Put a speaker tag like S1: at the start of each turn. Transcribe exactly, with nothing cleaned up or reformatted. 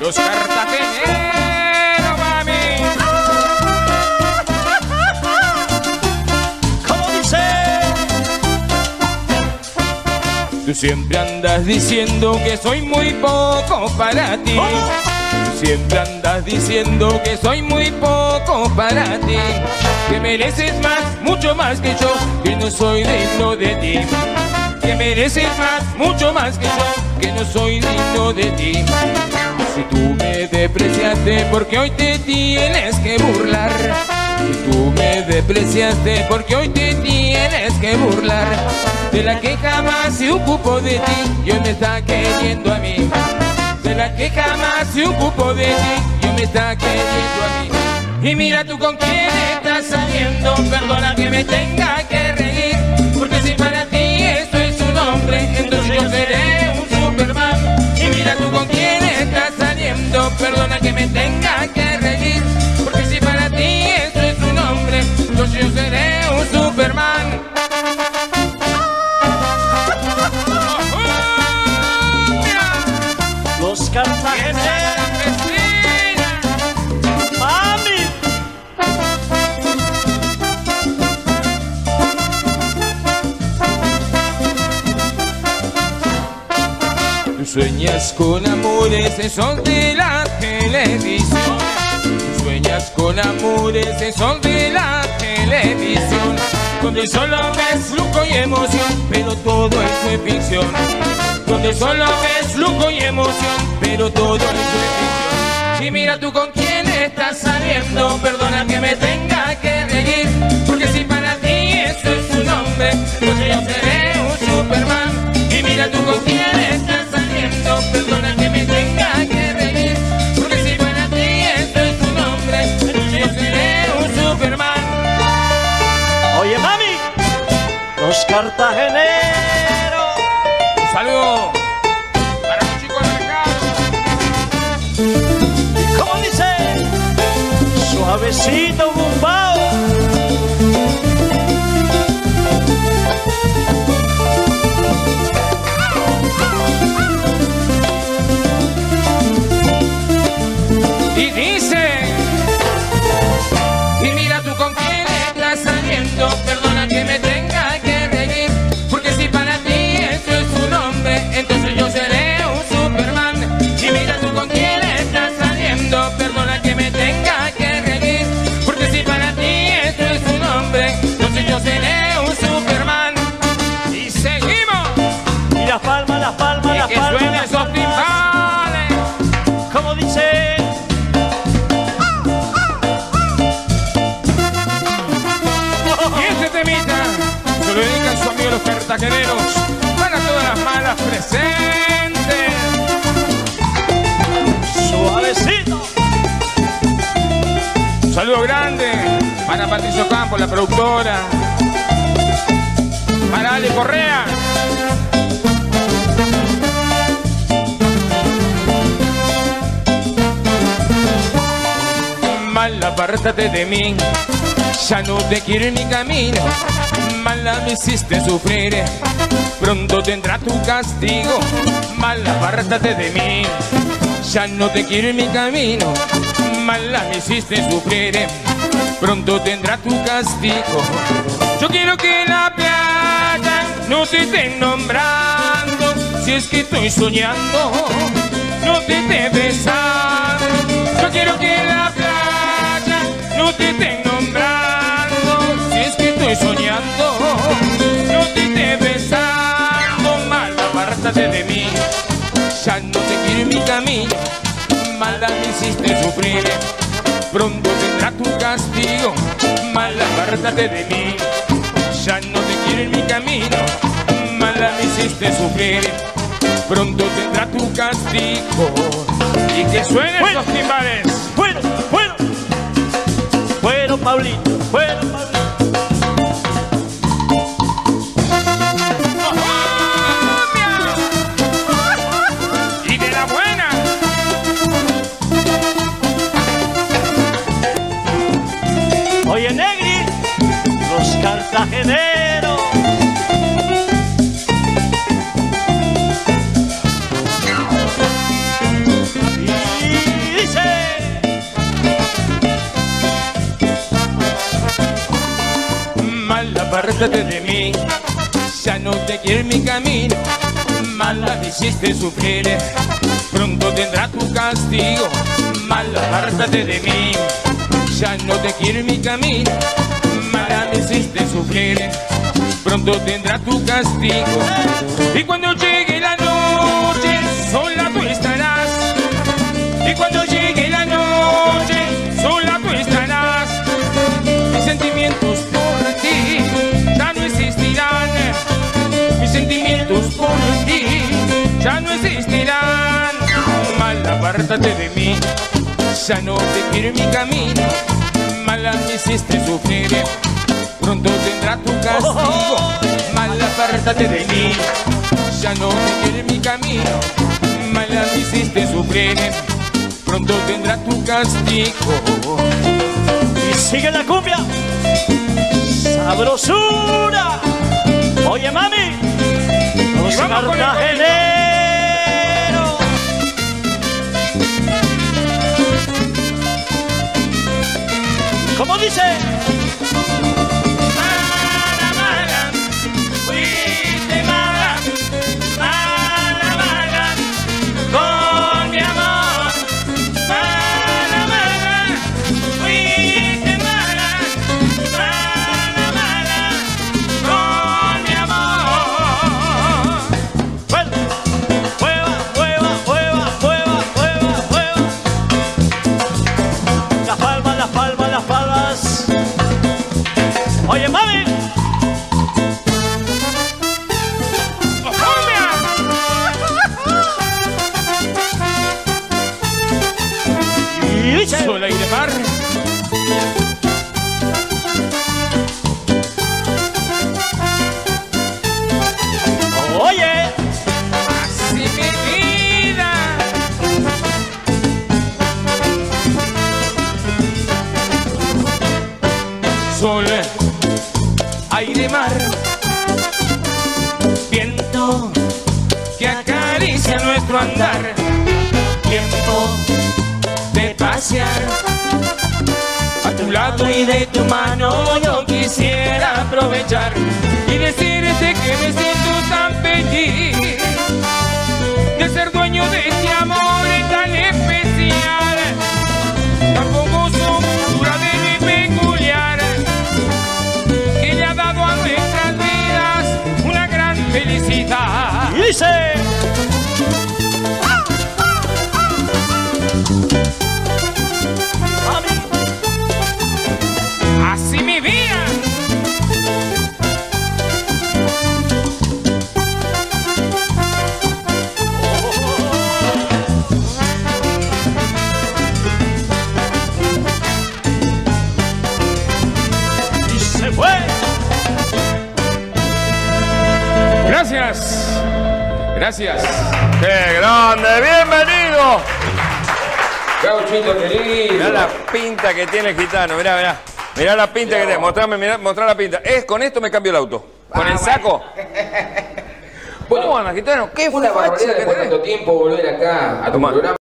S1: Los cartageneros, mami.
S2: ¿Cómo dice?
S1: Tú siempre andas diciendo que soy muy poco para ti. Tú siempre andas diciendo que soy muy poco para ti. Que mereces más, mucho más que yo, que no soy digno de ti. Que mereces más, mucho más que yo, que no soy digno de ti. Si tú me despreciaste porque hoy te tienes que burlar. Si tú me despreciaste porque hoy te tienes que burlar de la que jamás se ocupó de ti y hoy me está queriendo a mí. De la que jamás se ocupó de ti y hoy me está queriendo a mí. Y mira tú con quién estás saliendo, perdona que me tenga que reír, porque si para ti esto es un hombre, entonces yo seré un Superman. Y mira tú con quién estás saliendo, perdona que me tenga que reír, porque si para ti esto es un hombre, entonces yo seré un Superman.
S2: Los cartageneros. Tú sueñas con amores, esos de la televisión. Tú sueñas con amores, esos de la televisión, donde solo ves lujo y emoción, pero todo eso es ficción. Donde solo ves lujo y emoción, pero todo eso es ficción. Y mira tú con quién estás saliendo, perdona que me tenga que reír, porque si para ti eso es un hombre, entonces yo seré un Superman. Y mira tú con quién estás saliendo, perdona que me tenga que reír, porque si para ti esto es un hombre, entonces yo seré un Superman. Oye mami, los cartageneros. Un saludo para los chicos del mercado. ¿Cómo dice? Suavecito bumbao. Y dice, y mira tú con quién estás saliendo, perdona que me tenga que reír, porque si para ti esto es un hombre, entonces yo seré un Superman. Y mira tú con quién estás saliendo, perdona que me tenga que reír, porque si para ti esto es un hombre, entonces yo seré un Superman. Y seguimos. Y las palmas, las palmas, las palmas. Y que suenen esos timbales. ¿Cómo dice? Se lo dedican sus amigos los cartageneros para todas las malas presentes. Suavecito. Un saludo grande para Patricio Campos, la productora. Para Ale Correa. Mal apártate de mí, ya no te quiero en mi camino. Mala me hiciste sufrir, pronto tendrá tu castigo. Mala apártate de mí, ya no te quiero en mi camino. Mala me hiciste sufrir, pronto tendrá tu castigo. Yo quiero que la playa no te esté nombrando, si es que estoy soñando, no te esté besando. Yo quiero que la playa no te esté nombrando, si es que estoy soñando, no te esté besando. Mala apártate de mí, ya no te quiero en mi camino. Mala me hiciste sufrir, pronto tendrá tu castigo. Mala apártate de mí, ya no te quiero en mi camino. Mala me hiciste sufrir, pronto tendrá tu castigo. Y que suenen bueno, esos timbales. Bueno, bueno, bueno, Pablito, bueno, Pablito. Y de la buena. Oye, Negri, los cartageneros. Y apártate de mí. Ya no te quiero en mi camino, mala me hiciste sufrir. Pronto tendrá tu castigo, mala apártate de mí. Ya no te quiero en mi camino, mala me hiciste sufrir. Pronto tendrá tu castigo. Y cuando llegue la noche, sola tú estarás. Y cuando llegue la noche, sola tú estarás. Mis sentimientos por ti ya no existirán. Mis sentimientos por ti ya no existirán. Mal apártate de mí, ya no te quiero en mi camino. Mala me hiciste sufrir. Pronto tendrá tu castigo. Mal apártate de mí, ya no te quiero en mi camino. Mala me hiciste sufrir. Pronto tendrá tu castigo.
S3: Y sigue la cumbia. Sabrosura. Oye, mami, los cartageneros. ¿Cómo dice?
S2: Mala, mala, fuiste mala, mala, mala, con mi amor. Mala, mala, fuiste mala, mala, mala, con mi amor.
S3: Mueva, mueva, mueva, mueva, mueva, mueva. Las palmas, las palmas, las palmas. Oye, mami. Y dice.
S2: Sola y de mar.
S3: Oye.
S2: Así mi vida. Sol, aire, mar, viento que acaricia nuestro andar. Tiempo de pasear a tu lado y de tu mano. Yo quisiera aprovechar y decirte que me siento tan feliz de ser dueño de este amor tan especial, tan famoso, duradero y peculiar, que le ha dado a nuestras vidas una gran felicidad.
S3: Y dice. Mami.
S2: Así mi vida.
S3: Y se fue.
S2: Gracias. Gracias.
S4: ¡Qué grande! ¡Bienvenido!
S1: Gauchito querido.
S4: Mirá la pinta que tiene el gitano, mirá, mirá. Mirá la pinta que tiene. Mostrame, mirá, mostrá la pinta. Es, con esto me cambio el auto. ¿Con
S1: Ah,
S4: el saco?
S1: Bueno,
S4: ¿Cómo anda, gitano? ¿Qué
S1: una
S4: facha
S1: barbaridad
S4: que
S1: después de
S4: tenés?
S1: tanto tiempo volver acá a tu
S4: Tomá.
S1: programa.